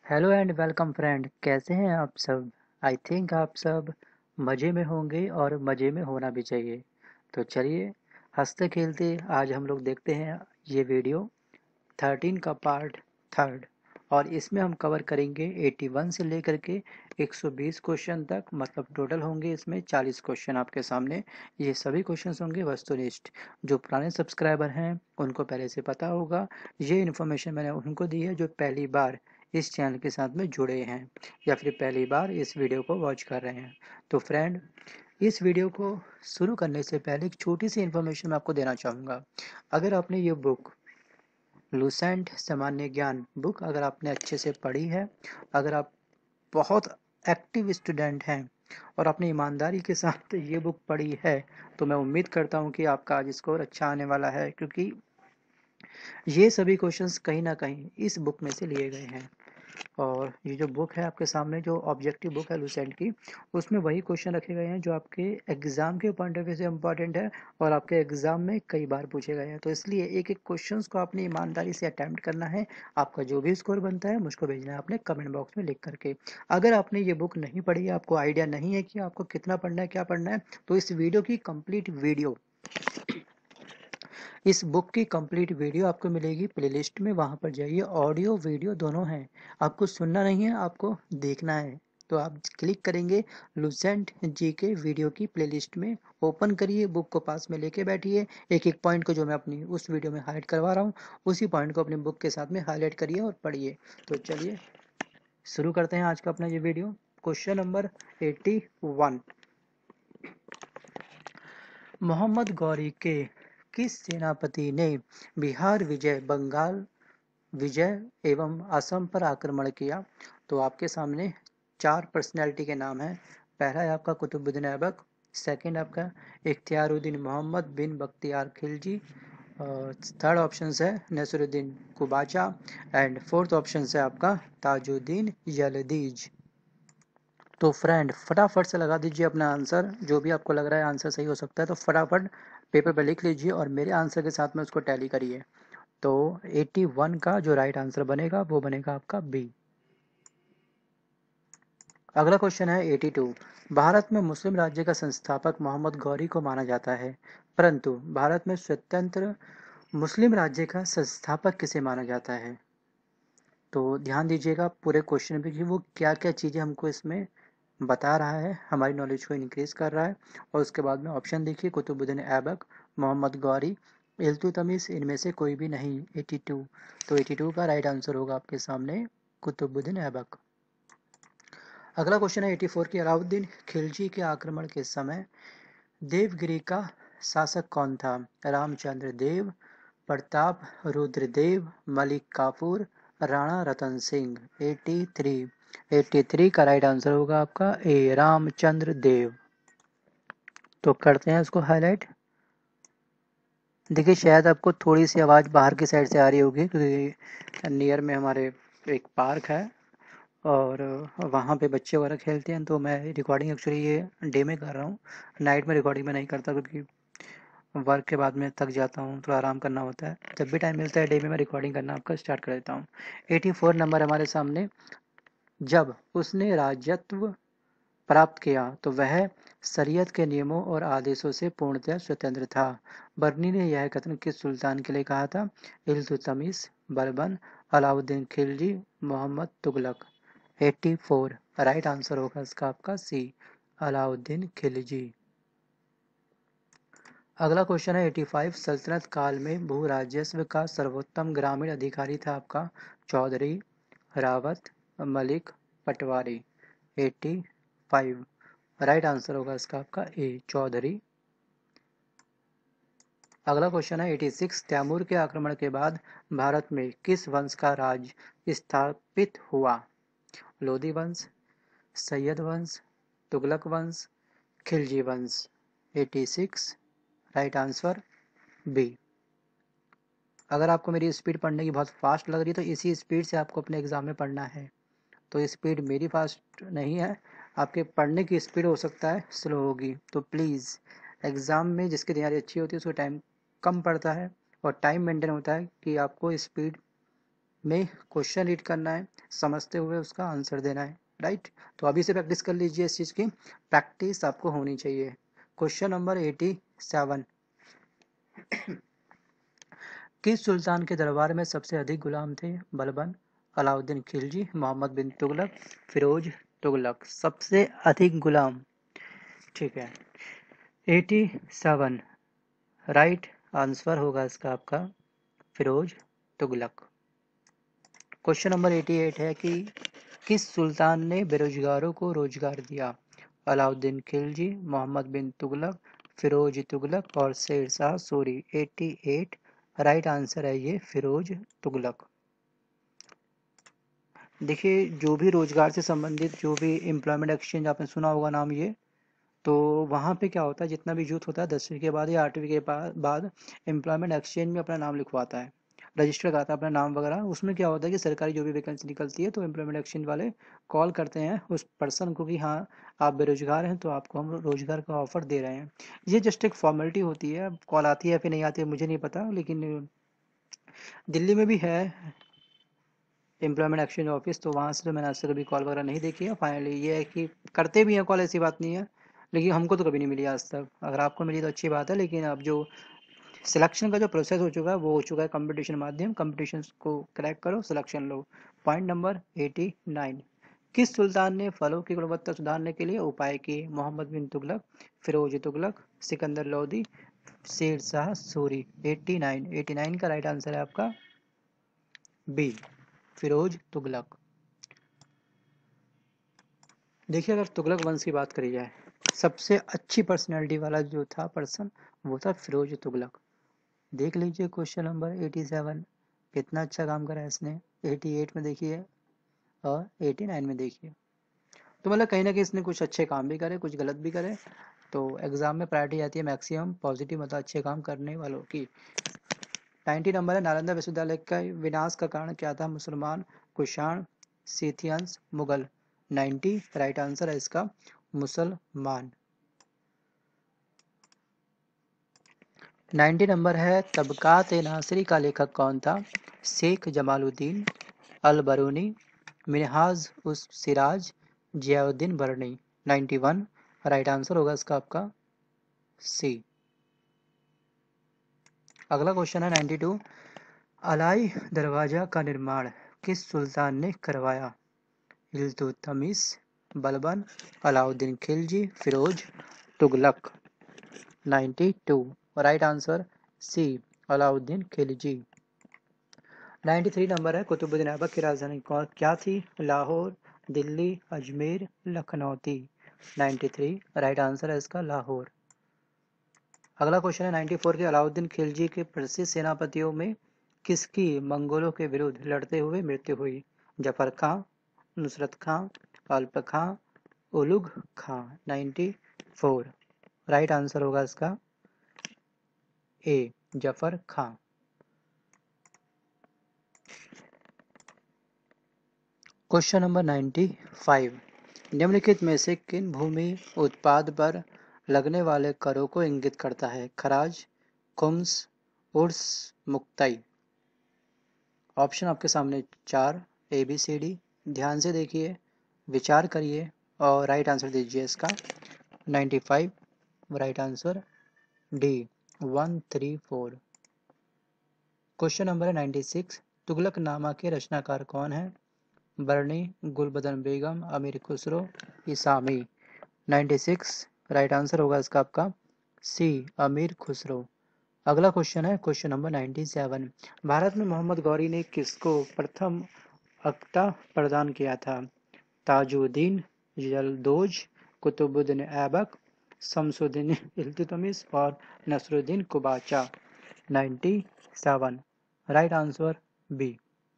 Hello and welcome friend, कैसे हैं आप सब। आई थिंक आप सब मज़े में होंगे और मज़े में होना भी चाहिए। तो चलिए, हंसते खेलते आज हम लोग देखते हैं ये वीडियो 13 का पार्ट थर्ड। और इसमें हम कवर करेंगे 81 से लेकर के 120 क्वेश्चन तक, मतलब टोटल होंगे इसमें 40 क्वेश्चन आपके सामने। ये सभी क्वेश्चन होंगे वस्तुनिष्ठ। जो पुराने सब्सक्राइबर हैं उनको पहले से पता होगा, ये इन्फॉर्मेशन मैंने उनको दी है जो पहली बार इस चैनल के साथ में जुड़े हैं या फिर पहली बार इस वीडियो को वॉच कर रहे हैं। तो फ्रेंड, इस वीडियो को शुरू करने से पहले एक छोटी सी इन्फॉर्मेशन मैं आपको देना चाहूँगा। अगर आपने ये बुक लूसेंट सामान्य ज्ञान बुक अगर आपने अच्छे से पढ़ी है, अगर आप बहुत एक्टिव स्टूडेंट हैं और आपने ईमानदारी के साथ ये बुक पढ़ी है, तो मैं उम्मीद करता हूँ कि आपका आज स्कोर अच्छा आने वाला है, क्योंकि ये सभी क्वेश्चंस कहीं ना कहीं इस बुक में से लिए गए हैं। और ये जो बुक है आपके सामने, जो ऑब्जेक्टिव बुक है लूसेंट की, उसमें वही क्वेश्चन रखे गए हैं जो आपके एग्जाम के पॉइंट ऑफ व्यू से इम्पोर्टेंट है और आपके एग्जाम में कई बार पूछे गए हैं। तो इसलिए एक एक क्वेश्चंस को आपने ईमानदारी से अटैम्प्ट करना है। आपका जो भी स्कोर बनता है मुझको भेजना है अपने कमेंट बॉक्स में लिख करके। अगर आपने ये बुक नहीं पढ़ी है, आपको आइडिया नहीं है कि आपको कितना पढ़ना है, क्या पढ़ना है, तो इस वीडियो की कंप्लीट वीडियो, इस बुक की कंप्लीट वीडियो आपको मिलेगी प्लेलिस्ट में। वहाँ पर जाइए, ऑडियो वीडियो दोनों हैं। आपको सुनना नहीं है, आपको देखना है। तो आप क्लिक करेंगे लूसेंट जी के वीडियो की प्लेलिस्ट में, ओपन करिए, बुक को पास में लेके बैठिए। एक एक पॉइंट को जो मैं अपनी उस वीडियो में हाईलाइट करवा रहा हूँ, उसी पॉइंट को अपनी बुक के साथ में हाईलाइट करिए और पढ़िए। तो चलिए शुरू करते हैं आज का अपना ये video. Question number 81। Mohammad Ghori के किस सेनापति ने बिहार विजय, बंगाल विजय एवं असम पर आक्रमण किया? तो आपके सामने चार पर्सनैलिटी के नाम हैं। पहला है आपका कुतुबुद्दीन ऐबक, सेकंड आपका इख्तियारुद्दीन मोहम्मद बिन बख्तियार खिलजी, और थर्ड ऑप्शन है Nasiruddin Qubacha, and fourth option है आपका ताजुद्दीन यलदीज। तो फ्रेंड, फटाफट से लगा दीजिए अपना आंसर। जो भी आपको लग रहा है आंसर सही हो सकता है, तो फटाफट पेपर पर लिख लीजिए और मेरे आंसर के साथ में उसको टैली करिए। तो 81 का जो राइट आंसर बनेगा वो बनेगा आपका बी। अगला क्वेश्चन है 82। भारत में मुस्लिम राज्य का संस्थापक मोहम्मद गौरी को माना जाता है, परंतु भारत में स्वतंत्र मुस्लिम राज्य का संस्थापक किसे माना जाता है? तो ध्यान दीजिएगा पूरे क्वेश्चन पे कि वो क्या क्या चीज़ें हमको इसमें बता रहा है, हमारी नॉलेज को इंक्रीज कर रहा है। और उसके बाद में ऑप्शन देखिए, कुतुबुद्दीन ऐबक, मोहम्मद गौरी, इल्तुतमिश, इनमें से कोई भी नहीं। 82। तो 82 का राइट आंसर होगा आपके सामने कुतुबुद्दीन ऐबक। अगला क्वेश्चन है 84 की। अलाउद्दीन खिलजी के आक्रमण के समय देवगिरी का शासक कौन था? रामचंद्र देव, प्रताप रुद्रदेव, मलिक काफूर, राणा रतन सिंह। 83 का राइट आंसर होगा आपका ए, रामचंद्र देव। तो करते हैं इसको हाईलाइट। देखिए, शायद आपको थोड़ी सी आवाज़ बाहर की साइड से आ रही होगी, क्योंकि नियर में हमारे एक पार्क है और वहाँ पे बच्चे वगैरह खेलते हैं। तो मैं रिकॉर्डिंग एक्चुअली ये डे में कर रहा हूँ, नाइट में रिकॉर्डिंग में नहीं करता, क्योंकि वर्क के बाद में थक जाता हूँ, थोड़ा आराम करना होता है। जब भी टाइम मिलता है डे में मैं रिकॉर्डिंग करना आपका स्टार्ट कर देता हूँ। 84 नंबर हमारे सामने। जब उसने राजत्व प्राप्त किया तो वह शरीयत के नियमों और आदेशों से पूर्णतः स्वतंत्र था। बर्नी ने यह कथन किस सुल्तान के लिए कहा था? इल्तुतमिश, बलबन, अलाउद्दीन खिलजी, मोहम्मद तुगलक। 84 राइट आंसर होगा इसका आपका सी, अलाउद्दीन खिलजी। अगला क्वेश्चन है 85। सल्तनत काल में भू राजस्व का सर्वोत्तम ग्रामीण अधिकारी था आपका चौधरी, रावत, मलिक, पटवारी। 85 राइट आंसर होगा इसका आपका ए, चौधरी। अगला क्वेश्चन है 86। तैमूर के आक्रमण के बाद भारत में किस वंश का राज स्थापित हुआ? लोधी वंश, सैयद वंश, तुगलक वंश, खिलजी वंश। 86 राइट आंसर बी। अगर आपको मेरी स्पीड पढ़ने की बहुत फास्ट लग रही है, तो इसी स्पीड से आपको अपने एग्ज़ाम में पढ़ना है। तो स्पीड मेरी फास्ट नहीं है, आपके पढ़ने की स्पीड हो सकता है स्लो होगी। तो प्लीज़, एग्ज़ाम में जिसकी तैयारी अच्छी होती है उसको टाइम कम पड़ता है और टाइम मेंटेन होता है कि आपको स्पीड में क्वेश्चन रीड करना है, समझते हुए उसका आंसर देना है, राइट। तो अभी से प्रैक्टिस कर लीजिए, इस चीज़ की प्रैक्टिस आपको होनी चाहिए। क्वेश्चन नंबर 87, किस सुल्तान के दरबार में सबसे अधिक गुलाम थे? बलबन, अलाउद्दीन खिलजी, मोहम्मद बिन तुगलक, फिरोज तुगलक। सबसे अधिक गुलाम, ठीक है। 87 राइट आंसर होगा इसका आपका फिरोज तुगलक। क्वेश्चन नंबर 88 है कि किस सुल्तान ने बेरोजगारों को रोजगार दिया? अलाउद्दीन खिलजी, मोहम्मद बिन तुगलक, फिरोज तुगलक और शेर शाह सूरी। 88 राइट आंसर है ये फिरोज तुगलक। देखिए, जो भी रोजगार से संबंधित जो भी एम्प्लॉयमेंट एक्सचेंज आपने सुना होगा नाम ये, तो वहाँ पे क्या होता है, जितना भी यूथ होता है 10वीं के बाद या 8वीं के बाद एम्प्लॉयमेंट एक्सचेंज में अपना नाम लिखवाता है, रजिस्टर कराता है अपना नाम वगैरह। उसमें क्या होता है कि सरकारी जो भी वैकेंसी निकलती है तो एम्प्लॉयमेंट एक्सचेंज वाले कॉल करते हैं उस पर्सन को कि हाँ आप बेरोजगार हैं तो आपको हम रोजगार का ऑफर दे रहे हैं। ये जस्ट एक फॉर्मेलिटी होती है, कॉल आती है फिर नहीं आती है मुझे नहीं पता, लेकिन दिल्ली में भी है एम्प्लॉयमेंट एक्सचेंज ऑफिस, तो वहाँ से तो मैंने आज तक कभी कॉल वगैरह नहीं देखी है। फाइनली ये है कि करते भी हैं कॉल, ऐसी बात नहीं है, लेकिन हमको तो कभी नहीं मिली आज तक। अगर आपको मिली तो अच्छी बात है, लेकिन अब जो सिलेक्शन का जो प्रोसेस हो चुका है वो हो चुका है कंपटीशन माध्यम, कंपटीशन को क्रैक करो, सिलेक्शन लो। पॉइंट नंबर 89, किस सुल्तान ने फलों की गुणवत्ता सुधारने के लिए उपाय किए? मोहम्मद बिन तुगलक, फिरोज तुगलक, सिकंदर लोदी, शेर शाह सूरी। 89 का राइट आंसर है आपका बी, फिरोज तुगलक। देखिए, अगर तुगलक वंश की बात करी जाए, सबसे अच्छी पर्सनैलिटी वाला जो था पर्सन वो था फिरोज तुगलक। देख लीजिए क्वेश्चन नंबर 87, कितना अच्छा काम करा है इसने। 88 में देखिए और 89 में देखिए, तो मतलब कहीं ना कहीं इसने कुछ अच्छे काम भी करे कुछ गलत भी करे। तो एग्जाम में प्रायोरिटी आती है मैक्सिमम पॉजिटिव, मतलब अच्छे काम करने वालों की। 90 नंबर है, नालंदा विश्वविद्यालय का विनाश का कारण क्या था? मुसलमान, Kushan, Scythians, Mughal. 90 right answer है इसका मुसलमान। 90 नंबर है, तबकात ए नासिरी का लेखक कौन था? शेख जमालुद्दीन, अल बरूनी, मिनहाज उस सिराज, जियाउद्दीन बरनी। 91 राइट आंसर होगा इसका आपका सी। अगला क्वेश्चन है 92, अलाई दरवाजा का निर्माण किस सुल्तान ने करवाया? Iltutmish, Balban, Alauddin Khilji, Firoz Tughlaq. 92 right answer C, Alauddin Khilji. 93 number है, कुतुबुद्दीन ऐबक की राजधानी क्या थी? लाहौर, दिल्ली, अजमेर, लखनऊ थी। 93 राइट आंसर है इसका लाहौर। अगला क्वेश्चन है 94 के, अलाउद्दीन खिलजी के प्रसिद्ध सेनापतियों में किसकी मंगोलों के विरुद्ध लड़ते हुए मृत्यु हुई? जफर खां, नुसरत खां, अल्प खां, उलुग खां। 94 राइट आंसर होगा इसका A, Zafar Khan. Question number 95, निम्नलिखित में से किन भूमि उत्पाद पर लगने वाले करों को इंगित करता है? खराज, खुम्स, उर्स, मुक्ताई। ऑप्शन आपके सामने 4 ABCD, ध्यान से देखिए, विचार करिए और राइट आंसर दीजिए इसका। 95 right answer D, 1 3 4। Question number है 96, तुगलक नामा के रचनाकार कौन है? बरनी, गुलबदन बेगम, अमीर खुसरो, इसामी। 96 राइट आंसर होगा इसका आपका सी, अमीर खुसरो। अगला क्वेश्चन है क्वेश्चन नंबर 97, भारत में मोहम्मद गौरी ने किसको प्रथम अक्ता प्रदान किया था? ताजुद्दीन, यलदोज, कुतुबुद्दीन ऐबक, शमसुद्दीन इल्तुतमिश और Nasiruddin Qubacha. 97 right answer B.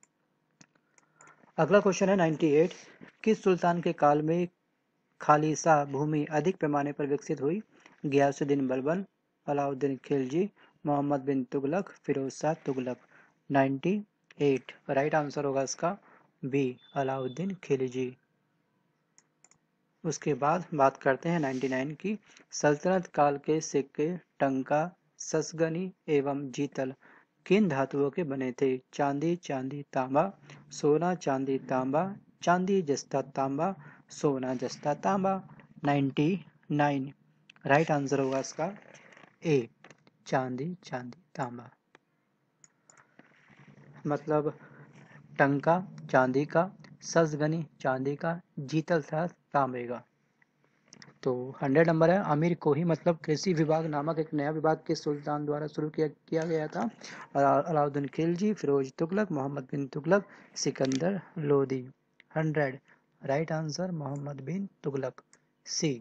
अगला क्वेश्चन है 98, किस सुल्तान के काल में खालिसा भूमि अधिक पैमाने पर विकसित हुई? गयासुद्दीन बलबन, अलाउद्दीन खिलजी, मोहम्मद बिन तुगलक, फिरोज शाह तुगलक। 98 राइट आंसर होगा इसका बी, अलाउद्दीन खिलजी। उसके बाद बात करते हैं 99 की, सल्तनत काल के सिक्के टंका, ससगनी एवं जीतल किन धातुओं के बने थे? चांदी, चांदी तांबा, सोना, चांदी तांबा, चांदी जस्ता तांबा, सोना जस्ता तांबा। 99 राइट आंसर होगा इसका ए, चांदी, चांदी तांबा। मतलब टंका चांदी का, ससगनी चांदी का, जीतल था तांबे का। तो 100 नंबर है। अमीर कोही मतलब कृषि विभाग नामक एक नया विभाग के सुल्तान द्वारा शुरू किया गया था। Alauddin Khilji, Firoz Tughlaq, Muhammad bin Tughlaq, Sikandar Lodi. 100 right answer Muhammad bin Tughlaq, C.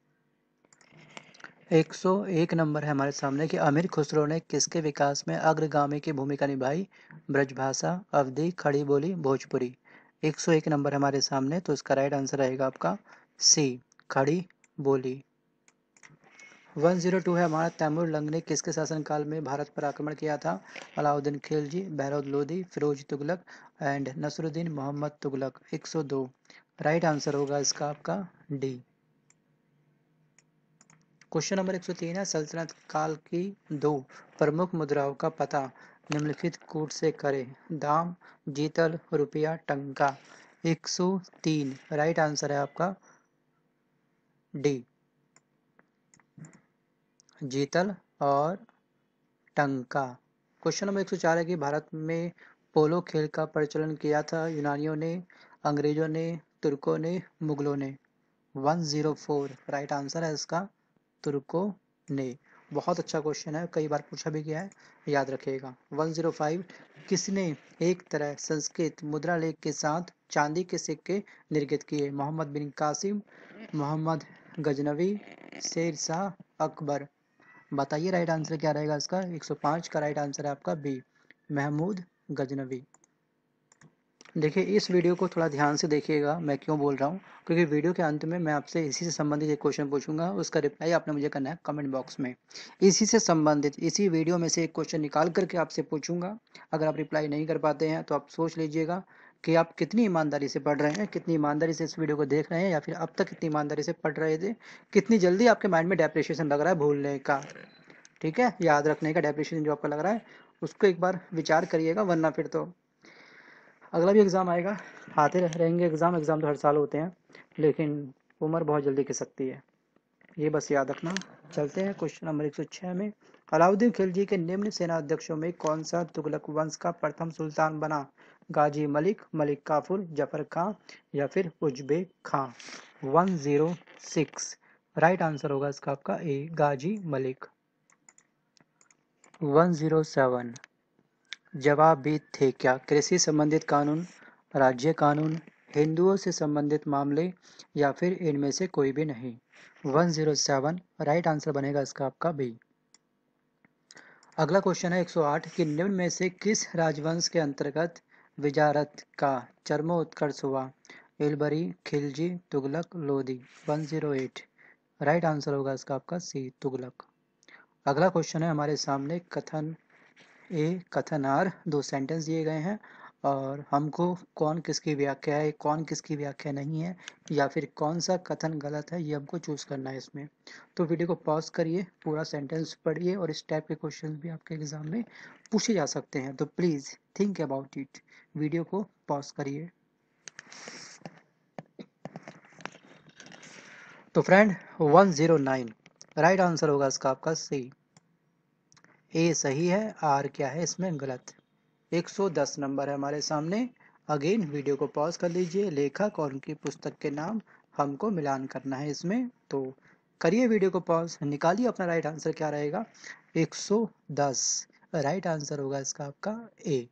101 number है हमारे सामने कि अमीर खुसरो ने किसके विकास में अग्रगामी की भूमिका निभाई? ब्रजभाषा, अवधी, खड़ी बोली, भोजपुरी। 101 नंबर हमारे सामने, तो इसका राइट आंसर रहेगा आपका सी, खड़ी बोली। 102 है हमारा, तैमूर लंग ने किसके शासनकाल में भारत पर आक्रमण किया था? Alauddin Khilji, Bahlol Lodi, Firoz Tughlaq and Nasiruddin Muhammad Tughlaq. 102 right answer होगा इसका आपका डी। क्वेश्चन नंबर 103 है, सल्तनत काल की दो प्रमुख मुद्राओं का पता निम्नलिखित कूट से करें। दाम, जीतल, रुपया, टंका। 103 राइट आंसर है आपका डी, जीतल और टंका। क्वेश्चन नंबर 104 है कि भारत में पोलो खेल का प्रचलन किया था यूनानियों ने, अंग्रेजों ने, तुर्कों ने, मुगलों ने। 104 राइट आंसर है इसका तुर्कों ने। बहुत अच्छा क्वेश्चन है, कई बार पूछा भी गया है, याद रखिएगा। 105 किसने एक तरह संस्कृत मुद्रा लेख के साथ चांदी के सिक्के निर्मित किए? मोहम्मद बिन कासिम, मोहम्मद गजनवी, शेर शाह, अकबर। बताइए राइट आंसर क्या रहेगा इसका? 105 का राइट आंसर है आपका बी, महमूद गजनवी। देखिए इस वीडियो को थोड़ा ध्यान से देखिएगा, मैं क्यों बोल रहा हूँ, क्योंकि वीडियो के अंत में मैं आपसे इसी से संबंधित एक क्वेश्चन पूछूंगा, उसका रिप्लाई आपने मुझे करना है कमेंट बॉक्स में। इसी से संबंधित इसी वीडियो में से एक क्वेश्चन निकाल करके आपसे पूछूंगा। अगर आप रिप्लाई नहीं कर पाते हैं तो आप सोच लीजिएगा कि आप कितनी ईमानदारी से पढ़ रहे हैं, कितनी ईमानदारी से इस वीडियो को देख रहे हैं, या फिर अब तक कितनी ईमानदारी से पढ़ रहे थे, कितनी जल्दी आपके माइंड में डेप्रिसिएशन लग रहा है भूलने का। ठीक है, याद रखने का डेप्रिसिएशन जो आपका लग रहा है उसको एक बार विचार करिएगा, वरना फिर तो अगला भी एग्ज़ाम आएगा, आते रहेंगे एग्ज़ाम। एग्ज़ाम तो हर साल होते हैं, लेकिन उम्र बहुत जल्दी खिसकती है, ये बस याद रखना। चलते हैं क्वेश्चन नंबर 106 में। अलाउद्दीन खिलजी के निम्न सेनाध्यक्षों में कौन सा तुगलक वंश का प्रथम सुल्तान बना? गाजी मलिक, मलिक काफूर, जफर खां या फिर उज्बेक खां। 106 राइट आंसर होगा इसका आपका ए, गाजी मलिक। 107 जवाब भी थे क्या? कृषि संबंधित कानून, राज्य कानून, हिंदुओं से संबंधित मामले या फिर इनमें से कोई भी नहीं। 107 राइट आंसर बनेगा इसका आपका बी। अगला क्वेश्चन है 108 कि निम्न में से किस राजवंश के अंतर्गत विजारत का चरमोत्कर्ष हुआ? इलबरी, खिलजी, तुगलक, लोदी। 108 राइट आंसर होगा इसका आपका सी, तुगलक। अगला क्वेश्चन है हमारे सामने, कथन ए कथन आर, दो सेंटेंस दिए गए हैं और हमको कौन किसकी व्याख्या है, कौन किसकी व्याख्या नहीं है, या फिर कौन सा कथन गलत है, ये हमको चूज करना है इसमें। तो वीडियो को पॉज करिए, पूरा सेंटेंस पढ़िए, और इस टाइप के क्वेश्चन भी आपके एग्जाम में पूछे जा सकते हैं, तो please think about it. Video को पॉज करिए। तो फ्रेंड 109 राइट आंसर होगा इसका आपका सी, ए सही है, आर क्या है इसमें गलत। 110 नंबर है हमारे सामने। अगेन वीडियो को पॉज कर लीजिए, लेखक और उनकी पुस्तक के नाम हमको मिलान करना है इसमें, तो करिए वीडियो को पॉज, निकालिए अपना राइट आंसर क्या रहेगा। 110 राइट आंसर होगा इसका आपका ए।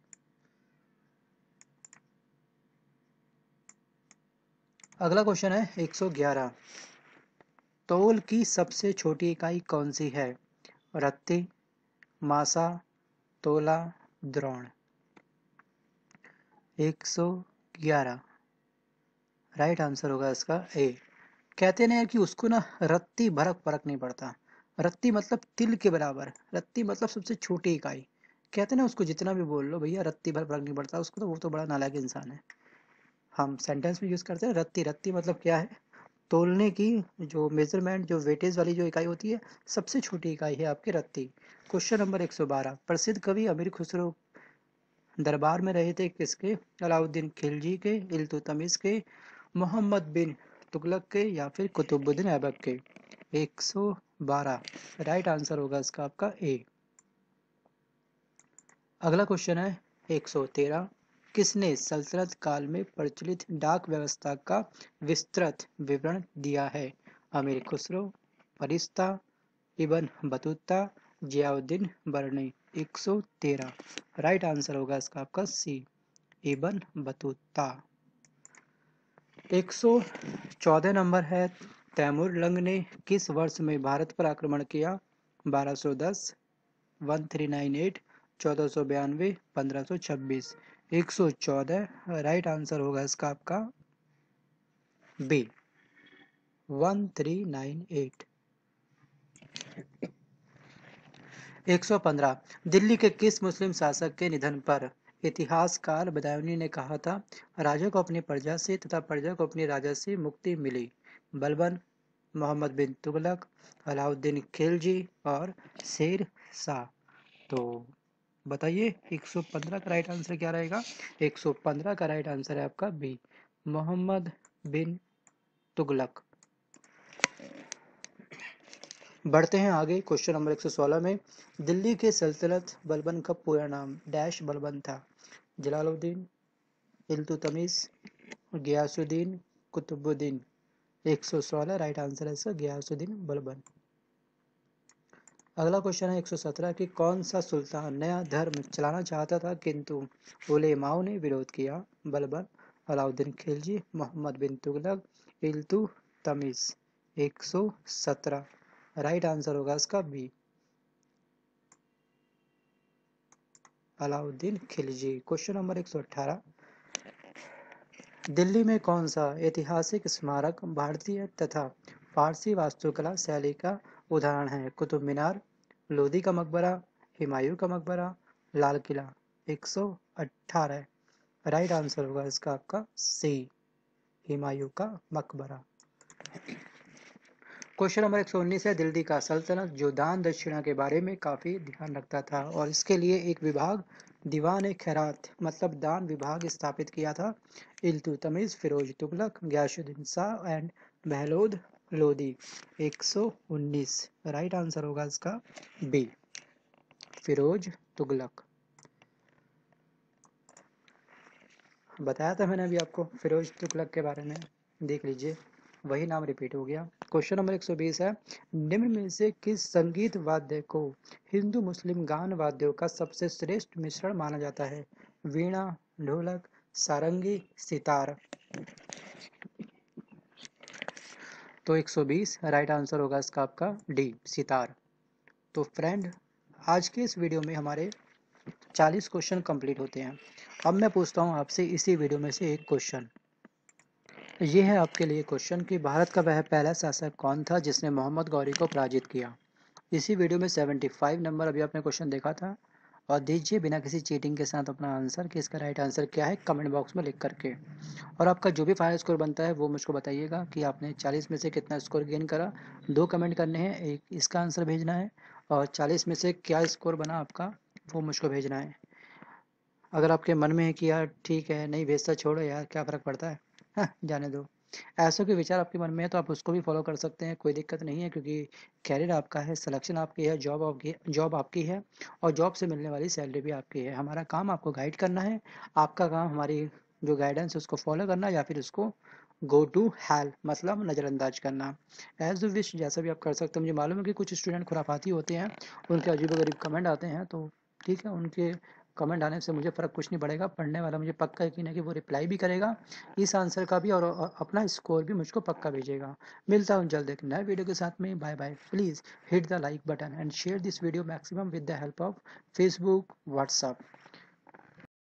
अगला क्वेश्चन है 111, तौल की सबसे छोटी इकाई कौन सी है? रत्ती, मासा, तोला, द्रोण। 111 राइट आंसर होगा इसका ए। कहते ना यार कि उसको ना रत्ती भर फर्क नहीं पड़ता। रत्ती मतलब तिल के बराबर, रत्ती मतलब सबसे छोटी इकाई। कहते ना उसको जितना भी बोल लो भैया रत्ती भर फर्क नहीं पड़ता उसको, तो वो तो बड़ा नालायक इंसान है। हम सेंटेंस में यूज करते हैं रत्ती, रत्ती मतलब क्या है? तोलने की जो मेजरमेंट जो वेटेज वाली जो इकाई होती है, सबसे छोटी इकाई है आपकी रत्ती। क्वेश्चन नंबर 112, प्रसिद्ध कवि अमीर खुसरो दरबार में रहे थे किसके? अलाउद्दीन खिलजी के, इल्तुतमिश के, मोहम्मद बिन तुगलक के या फिर कुतुबुद्दीन ऐबक के? 112 राइट आंसर होगा इसका आपका ए। अगला क्वेश्चन है 113, किसने सल्तनत काल में प्रचलित डाक व्यवस्था का विस्तृत विवरण दिया है? अमीर खुसरो, फरिश्ता, इब्न बतूता, जियाउद्दीन बरनी? 113 राइट आंसर होगा इसका आपका सी, इब्न बतूता। 114 नंबर है, तैमूर लंग ने किस वर्ष में भारत पर आक्रमण किया? 1210, 1398, 1492, 1526? 114 राइट आंसर होगा इसका आपका बी, 1398। 115, दिल्ली के किस मुस्लिम शासक के निधन पर इतिहासकार बदायूनी ने कहा था, राजा को अपनी प्रजा से तथा प्रजा को अपनी राजा से मुक्ति मिली? बलबन, मोहम्मद बिन तुगलक, अलाउद्दीन खिलजी और शेर शाह? तो बताइए 115 का राइट आंसर क्या रहेगा? 115 का राइट आंसर है आपका बी, मोहम्मद बिन तुगलक। बढ़ते हैं आगे क्वेश्चन नंबर 116 में, दिल्ली के सल्तनत बलबन का पूरा नाम डैश बलबन था? जलालुद्दीन, इल्तुतमिश, गियासुद्दीन, कुतुबुद्दीन? 116 राइट आंसर है इसका गियासुद्दीन बलबन। अगला क्वेश्चन है 117 कि कौन सा सुल्तान नया धर्म चलाना चाहता था किंतु उलेमाओं ने विरोध किया? बलबन, अलाउद्दीन खिलजी, मोहम्मद बिन तुगलक, इल्तुतमिश? 117 राइट आंसर होगा इसका B, Alauddin Khilji. Question number 118, Delhi में कौन सा ऐतिहासिक स्मारक भारतीय तथा फारसी वास्तुकला शैली का उदाहरण है? कुतुब मीनार, लोधी का मकबरा, हुमायूं का मकबरा, लाल किला? 118 राइट आंसर होगा इसका आपका सी, हुमायूं का मकबरा। क्वेश्चन नंबर 119 है, दिल्ली का सल्तनत जो दान दक्षिणा के बारे में काफी ध्यान रखता था और इसके लिए एक विभाग दीवान खैरात मतलब दान विभाग स्थापित किया था? Iltutmish, Firoz Tughlaq, Ghiyasuddin Shah and Bahlol Lodi? 119 right answer होगा इसका बी, फिरोज तुगलक। बताया था मैंने अभी आपको फिरोज तुगलक के बारे में, देख लीजिए वही नाम रिपीट हो गया। क्वेश्चन नंबर 120 है, निम्न में से किस संगीत वाद्य को हिंदू मुस्लिम गान वाद्यों का सबसे श्रेष्ठ मिश्रण माना जाता है? वीणा, ढोलक, सारंगी, सितार? तो 120 राइट आंसर होगा इसका आपका डी, सितार। तो फ्रेंड, आज के इस वीडियो में हमारे 40 क्वेश्चन कंप्लीट होते हैं। अब मैं पूछता हूँ आपसे इसी वीडियो में से एक क्वेश्चन। ये है आपके लिए क्वेश्चन कि भारत का वह पहला शासक कौन था जिसने मोहम्मद गौरी को पराजित किया? इसी वीडियो में 75 नंबर अभी आपने क्वेश्चन देखा था, और दीजिए बिना किसी चीटिंग के साथ अपना आंसर कि इसका राइट आंसर क्या है कमेंट बॉक्स में लिख करके। और आपका जो भी फाइनल स्कोर बनता है वो मुझको बताइएगा कि आपने 40 में से कितना स्कोर गेन करा। 2 कमेंट करने हैं, एक इसका आंसर भेजना है और 40 में से क्या स्कोर बना आपका वो मुझको भेजना है। अगर आपके मन में है कि यार ठीक है नहीं भेजता, छोड़ो यार क्या फ़र्क पड़ता है, हाँ, जाने दो, ऐसा कोई विचार आपके मन में है तो आप उसको भी फॉलो कर सकते हैं, कोई दिक्कत नहीं है, क्योंकि कैरियर आपका है, सिलेक्शन आपकी है, जॉब आपकी है और जॉब से मिलने वाली सैलरी भी आपकी है। हमारा काम आपको गाइड करना है, आपका काम हमारी जो गाइडेंस है उसको फॉलो करना या फिर उसको गो टू हेल मतलब नज़रअंदाज करना। एज यू विश, जैसा भी आप कर सकते हो। मुझे मालूम है कि कुछ स्टूडेंट खुराफाती होते हैं, उनके अजीबोगरीब कमेंट आते हैं, तो ठीक है, उनके कमेंट आने से मुझे फ़र्क कुछ नहीं पड़ेगा, पढ़ने वाला मुझे पक्का यकीन है कि वो रिप्लाई भी करेगा इस आंसर का भी और अपना स्कोर भी मुझको पक्का भेजेगा। मिलता हूँ जल्द एक नए वीडियो के साथ में, bye bye. Please hit the like button and share this video maximum with the help of Facebook, WhatsApp.